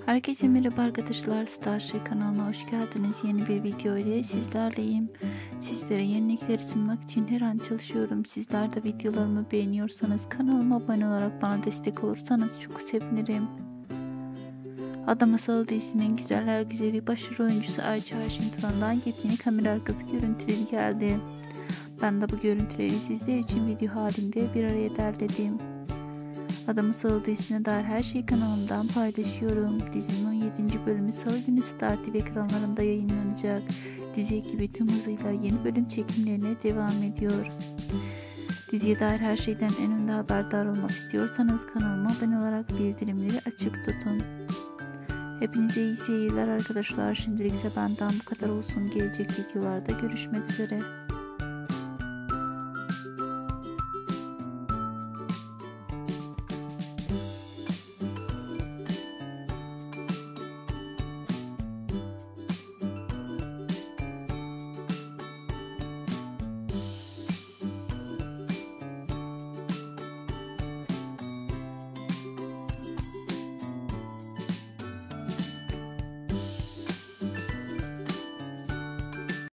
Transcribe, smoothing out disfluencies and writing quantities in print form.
Herkese merhaba arkadaşlar, Starship kanalına hoş geldiniz. Yeni bir video ile sizlerleyim. Sizlere yenilikleri sunmak için her an çalışıyorum. Sizler de videolarımı beğeniyorsanız kanalıma abone olarak bana destek olursanız çok sevinirim. Ada Masalı dizisinin güzeller güzeli başrol oyuncusu Ayça Ayşin Turan'dan yepyeni kamera arkası görüntüleri geldi. Ben de bu görüntüleri sizler için video halinde bir araya derledim. Ada Masalı dizisine dair her şeyi kanalımdan paylaşıyorum. Dizinin 17. bölümü Salı günü Star TV ekranlarında yayınlanacak. Dizi ekibi tüm hızıyla yeni bölüm çekimlerine devam ediyor. Diziye dair her şeyden en önde haberdar olmak istiyorsanız kanalıma abone olarak bildirimleri açık tutun. Hepinize iyi seyirler arkadaşlar. Şimdilik ise benden bu kadar olsun. Gelecek videolarda görüşmek üzere.